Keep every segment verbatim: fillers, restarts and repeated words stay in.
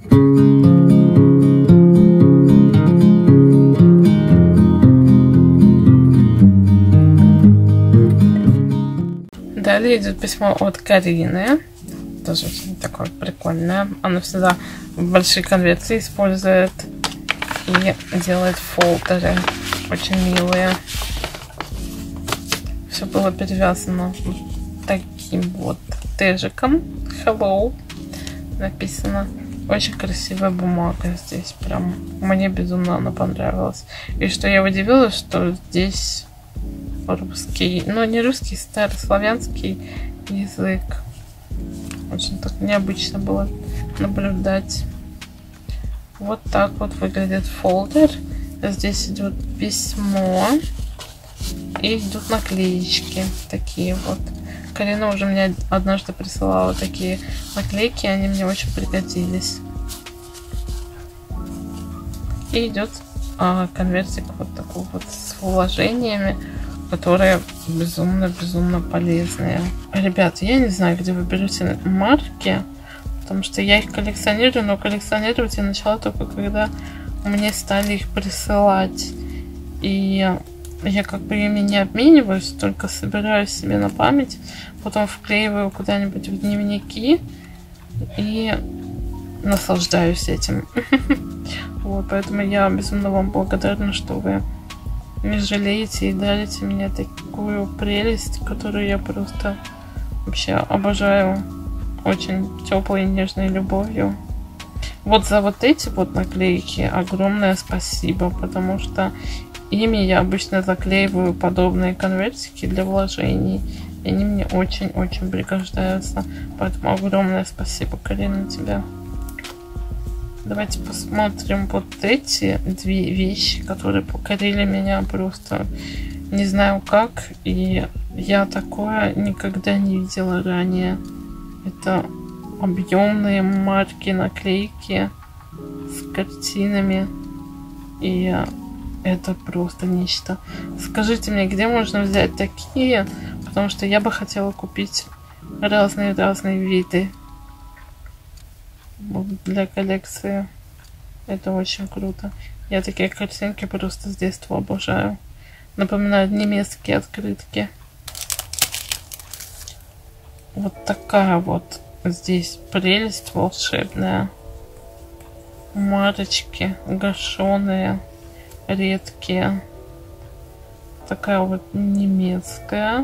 Далее идет письмо от Карины. Тоже очень такое прикольное. Она всегда большие конверты использует и делает фолдеры. Очень милые. Все было перевязано вот таким вот тежиком. Hello написано. Очень красивая бумага здесь. Прям мне безумно она понравилась. И что я удивилась, что здесь русский, ну не русский, старославянский язык. Очень так необычно было наблюдать. Вот так вот выглядит фолдер. Здесь идет письмо и идут наклеечки такие вот. Карина уже мне однажды присылала такие наклейки, они мне очень пригодились. И идет а, конвертик вот такой вот с вложениями, которые безумно-безумно полезные. Ребят, я не знаю, где вы берете марки, потому что я их коллекционирую, но коллекционировать я начала только когда мне стали их присылать. И я как бы ими не обмениваюсь, только собираю себе на память, потом вклеиваю куда-нибудь в дневники и наслаждаюсь этим. Вот, поэтому я безумно вам благодарна, что вы не жалеете и дарите мне такую прелесть, которую я просто вообще обожаю очень теплой и нежной любовью. Вот за вот эти вот наклейки огромное спасибо, потому что ими я обычно заклеиваю подобные конвертики для вложений, и они мне очень-очень пригождаются. Поэтому огромное спасибо, Карина, тебе. Давайте посмотрим вот эти две вещи, которые покорили меня просто не знаю как. И я такое никогда не видела ранее. Это объемные марки, наклейки с картинами. И это просто нечто. Скажите мне, где можно взять такие? Потому что я бы хотела купить разные-разные виды для коллекции. Это очень круто. Я такие картинки просто с детства обожаю. Напоминают немецкие открытки. Вот такая вот здесь прелесть волшебная. Марочки гашеные, редкие. Такая вот немецкая.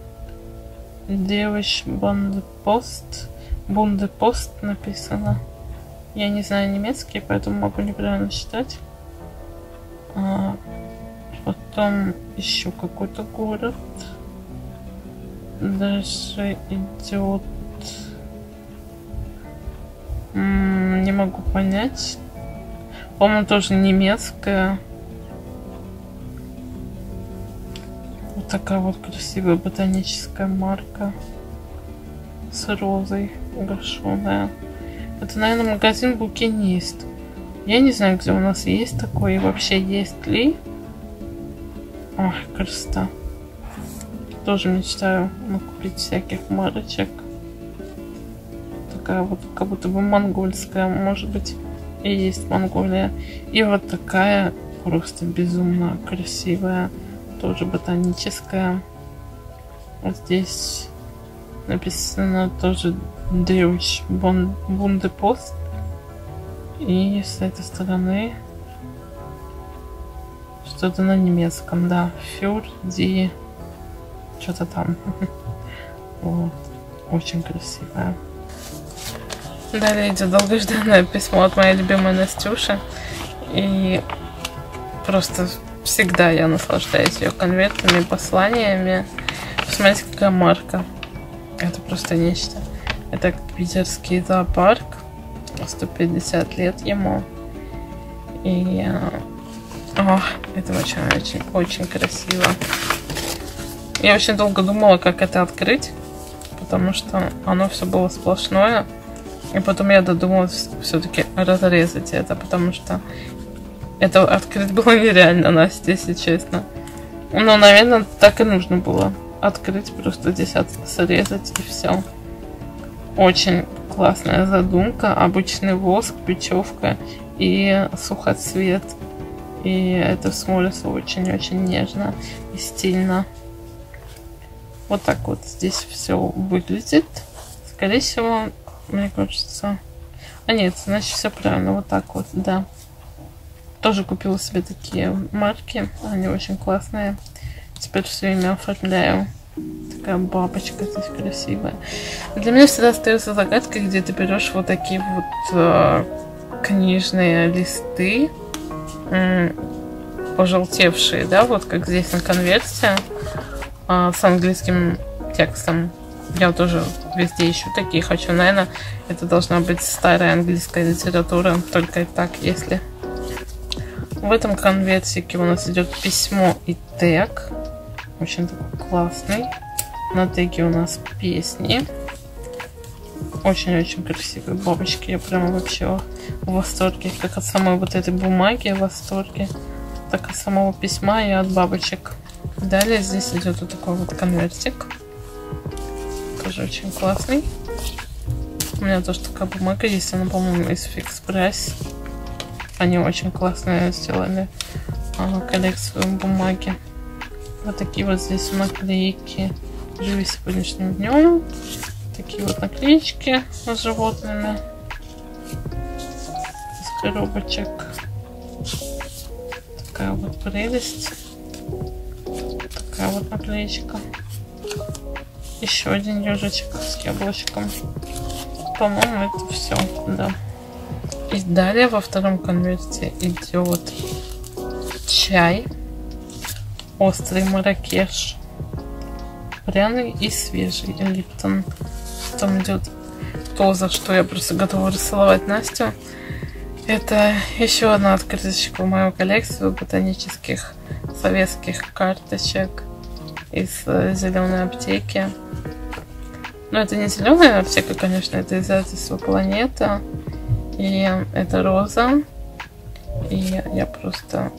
Девич Бундепост. Бундепост написано. Я не знаю немецкий, поэтому могу неправильно читать. А потом еще какой-то город. Дальше идет... М-м, не могу понять. По-моему, тоже немецкая. Вот такая вот красивая ботаническая марка. С розой гашеная. Это, наверное, магазин Букинист. Я не знаю, где у нас есть такой и вообще есть ли. Ох, красота. Тоже мечтаю купить всяких марочек. Такая вот, как будто бы монгольская. Может быть, и есть Монголия. И вот такая просто безумно красивая. Тоже ботаническая. Вот здесь написано тоже Deutsch Bundespost. И с этой стороны что-то на немецком, да. Für die... Что-то там. Вот. Очень красивая. Далее идет долгожданное письмо от моей любимой Настюши. И просто всегда я наслаждаюсь ее конвертами, посланиями. Посмотрите, какая марка. Это просто нечто. Это питерский зоопарк. сто пятьдесят лет ему. И о, это очень-очень-очень красиво. Я очень долго думала, как это открыть, потому что оно все было сплошное. И потом я додумалась все-таки разрезать это, потому что это открыть было нереально, Настя, если честно. Ну, наверное, так и нужно было открыть, просто здесь срезать и все. Очень классная задумка. Обычный воск, бечевка и сухоцвет. И это смотрится очень-очень нежно и стильно. Вот так вот здесь все выглядит. Скорее всего, мне кажется... А нет, значит все правильно. Вот так вот, да. Тоже купила себе такие марки. Они очень классные. Теперь все ими оформляю. Такая бабочка здесь красивая. Для меня всегда остается загадкой, где ты берешь вот такие вот э, книжные листы, э, пожелтевшие, да, вот как здесь на конверте, э, с английским текстом. Я тоже везде ищу такие, хочу, наверное, это должна быть старая английская литература, только и так, если... В этом конвертике у нас идет письмо и тег. Очень такой классный. На теге у нас песни. Очень-очень красивые бабочки. Я прям вообще в восторге. Как от самой вот этой бумаги в восторге, так от самого письма и от бабочек. Далее здесь идет вот такой вот конвертик. Тоже очень классный. У меня тоже такая бумага есть. Она, по-моему, из Fix Price. Они очень классные сделали а, коллекцию бумаги. Вот такие вот здесь наклейки. Живи сегодняшним днем. Такие вот наклеечки с животными. Из коробочек. Такая вот прелесть. Такая вот наклеечка. Еще один ежичек с яблочком. По-моему, это все, да. И далее во втором конверте идет чай. Острый маракеш. Пряный и свежий Липтон. Там идет то, за что я просто готова расцеловать Настю. Это еще одна открыточка в мою коллекцию ботанических советских карточек из зеленой аптеки. Но это не зеленая аптека, конечно, это издательство Планета. И это роза. И я просто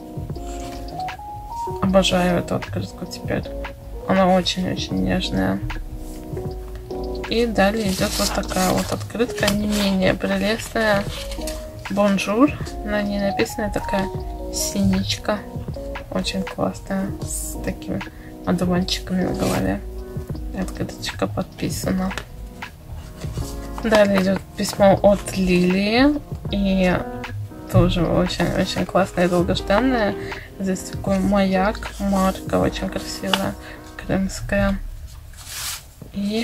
обожаю эту открытку теперь. Она очень-очень нежная. И далее идет вот такая вот открытка, не менее прелестная. Бонжур. На ней написана такая синичка. Очень классная. С такими одуванчиками на голове. Открыточка подписана. Далее идет письмо от Лилии. И тоже очень-очень классная и долгожданная. Здесь такой маяк. Марка очень красивая. Крымская. И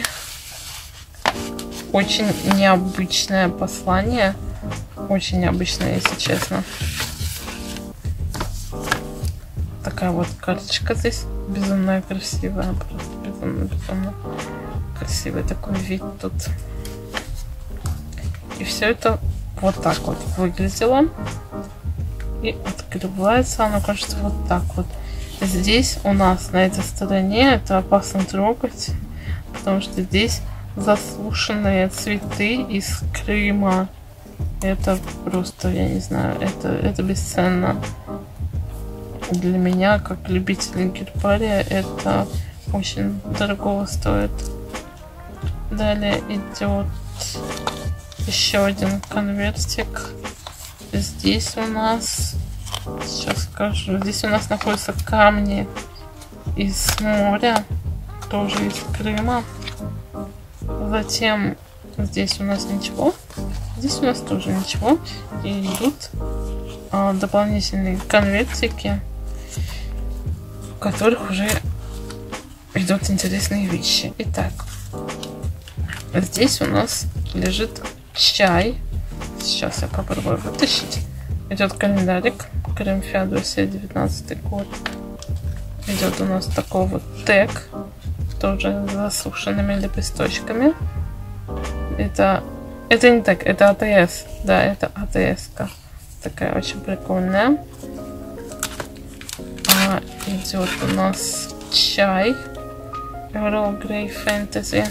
очень необычное послание. Очень необычное, если честно. Такая вот карточка здесь. Безумно красивая. Просто безумно-безумно красивый такой вид тут. И все это вот так вот выглядело. И открывается оно, кажется, вот так вот. Здесь у нас на этой стороне это опасно трогать, потому что здесь засушенные цветы из Крыма. Это просто, я не знаю, это, это бесценно. Для меня, как любителя гербария, это очень дорого стоит. Далее идет еще один конвертик. Здесь у нас, сейчас скажу, здесь у нас находятся камни из моря, тоже из Крыма. Затем здесь у нас ничего, здесь у нас тоже ничего. И идут а, дополнительные конвертики, в которых уже идут интересные вещи. Итак, здесь у нас лежит чай. Сейчас я попробую вытащить. Идет календарик. Крым Феодосия, девятнадцатый год. Идет у нас такой вот тег. Тоже с засушенными лепесточками. Это, это не тег, это АТС. Да, это АТС-ка. Такая очень прикольная. А, идет у нас чай. Earl Grey Fantasy.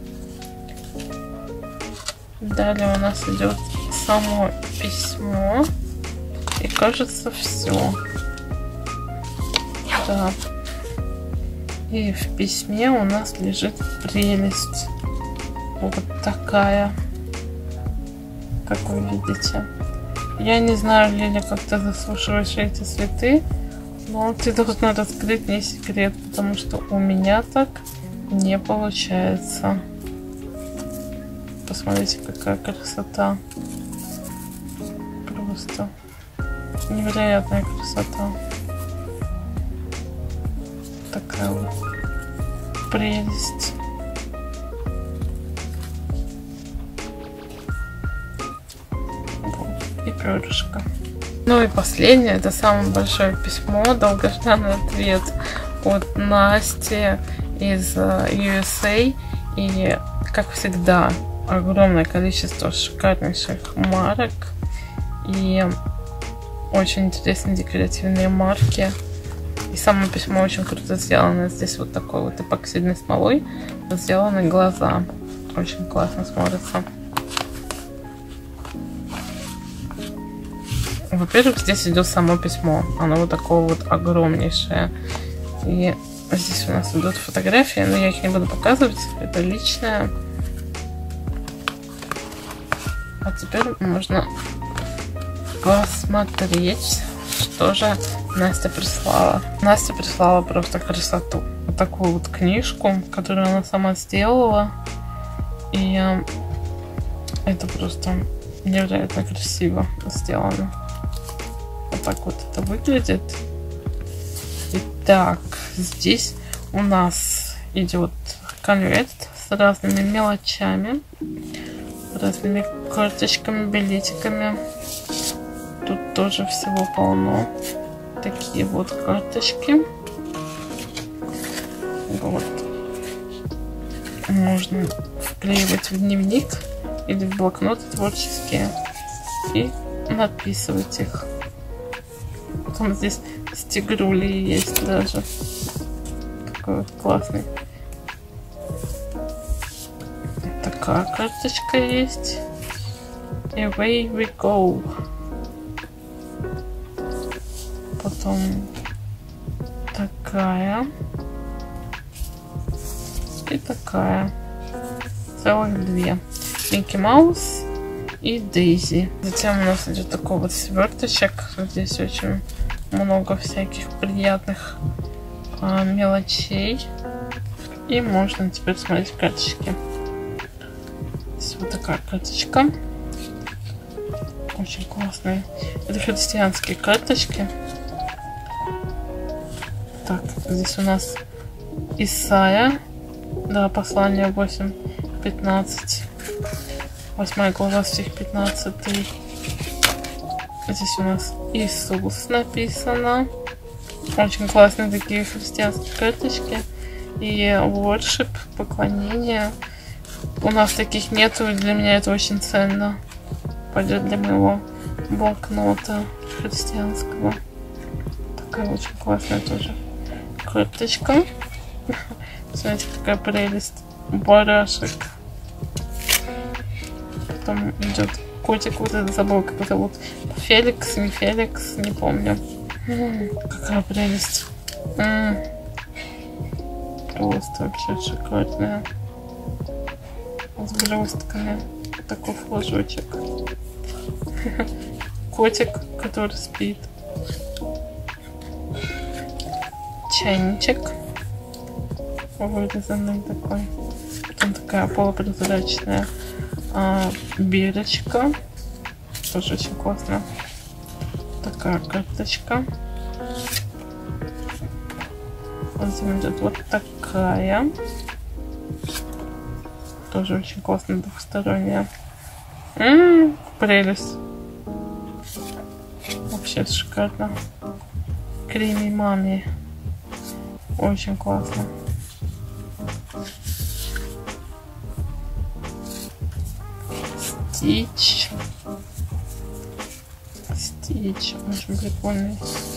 Далее у нас идет само письмо. И кажется, все. Да. И в письме у нас лежит прелесть. Вот такая. как вы видите. Я не знаю, Лиля, как ты засушиваешь эти цветы, но ты должна раскрыть мне секрет, потому что у меня так не получается. Посмотрите, какая красота. Просто невероятная красота. Такая вот прелесть. Вот. И перышко. Ну и последнее, это самое большое письмо, долгожданный ответ от Насти из ю эс эй. И, как всегда, огромное количество шикарнейших марок и очень интересные декоративные марки. И само письмо очень круто сделано. Здесь вот такой вот эпоксидной смолой сделаны глаза. Очень классно смотрится. Во-первых, здесь идет само письмо. Оно вот такое вот огромнейшее. И здесь у нас идут фотографии, но я их не буду показывать. Это личное. А теперь можно посмотреть, что же Настя прислала. Настя прислала просто красоту. Вот такую вот книжку, которую она сама сделала. И это просто невероятно красиво сделано. Вот так вот это выглядит. Итак, здесь у нас идет конверт с разными мелочами, разными карточками, билетиками. Тут тоже всего полно. Такие вот карточки. Вот. Можно вклеивать в дневник или в блокноты творческие и надписывать их. Потом здесь стигрули есть даже. Такой вот классный. Такая карточка есть. Away we go. Потом такая. И такая. Целых две. Микки Маус и Дейзи. Затем у нас идет такой вот сверточек. Здесь очень много всяких приятных а, мелочей. И можно теперь смотреть карточки. Здесь вот такая карточка. Очень классные. Это христианские карточки. Так, здесь у нас Исайя. Да, послание восемь пятнадцать. Восьмая глава, стих пятнадцатый. Здесь у нас Иисус написано. Очень классные такие христианские карточки. И worship, поклонение. У нас таких нету, и для меня это очень ценно. Пойдет для моего блокнота христианского. Такая очень классная тоже карточка. Смотрите, какая прелесть. Барашек. Потом идет котик, вот это забыл, как зовут. Феликс, не Феликс, не помню. М-м, какая прелесть. М-м. Просто вообще шикарная. С блестками. Такой флажочек. Котик, который спит. Чайничек. Вырезанный такой. Потом такая полупрозрачная а, бирочка. Тоже очень классно. Такая карточка. Затем идет вот такая. Тоже очень классно, двухсторонняя. М-м, прелесть. Вообще шикарно. Креми мами. Очень классно. Стич. Стич. Очень прикольный.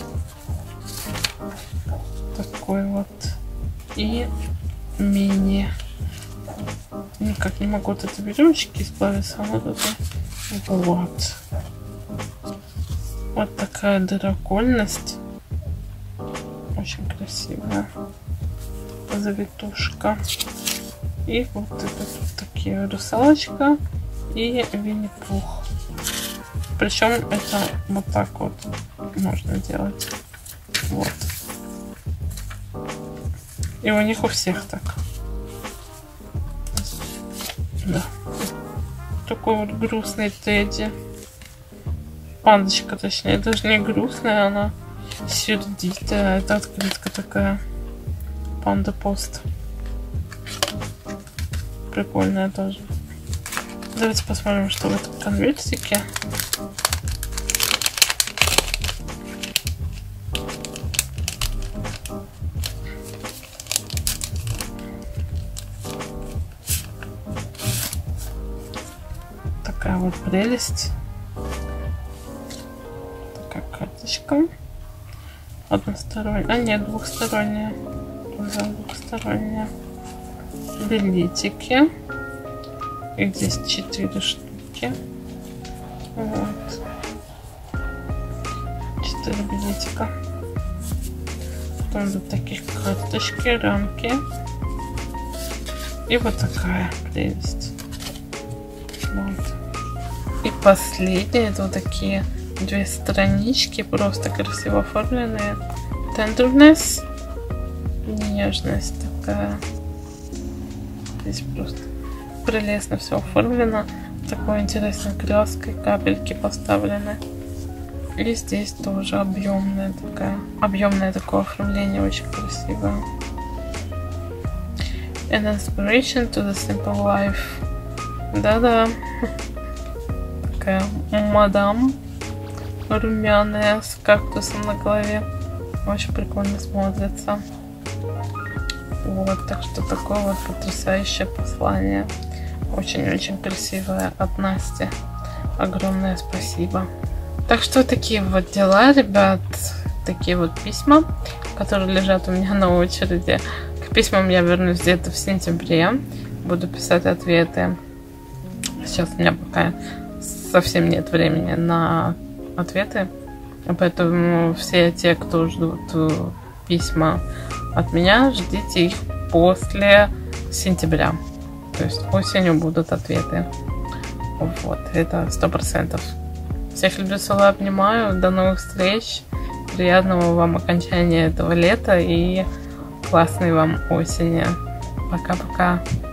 Такой вот. И мини. Никак не могу вот эти веревочки избавиться. А вот это. Вот. Вот такая дракольность. Очень красивая. Завитушка. И вот это вот такие русалочка и Винни-Пух. Причем это вот так вот можно делать. Вот. И у них у всех так. Да. Такой вот грустный Тедди. Пандочка, точнее, даже не грустная, она сердитая. Это открытка такая. Панда Пост. Прикольная тоже. Давайте посмотрим, что в этом конвертике. Такая вот прелесть. Такая карточка. Односторонняя. А нет, двухсторонняя. Двухсторонняя. Билетики. Их здесь четыре штуки. Вот. Четыре билетика. Потом вот такие карточки, рамки. И вот такая прелесть. Вот. И последние, это вот такие две странички, просто красиво оформленные. Tenderness. Нежность такая. Здесь просто прелестно все оформлено. Такой интересной краской, капельки поставлены. И здесь тоже объемное такая, объемное такое оформление, очень красивое. An inspiration to the simple life. Да-да. Такая мадам румяная с кактусом на голове. Очень прикольно смотрится. Вот, так что такое вот потрясающее послание. Очень-очень красивое от Насти. Огромное спасибо. Так что такие вот дела, ребят. Такие вот письма, которые лежат у меня на очереди. К письмам я вернусь где-то в сентябре. Буду писать ответы. Сейчас у меня пока совсем нет времени на ответы. Поэтому все те, кто ждут письма от меня, ждите их после сентября. То есть осенью будут ответы. Вот, это сто процентов. Всех люблю, целую, обнимаю. До новых встреч. Приятного вам окончания этого лета и классной вам осени. Пока-пока.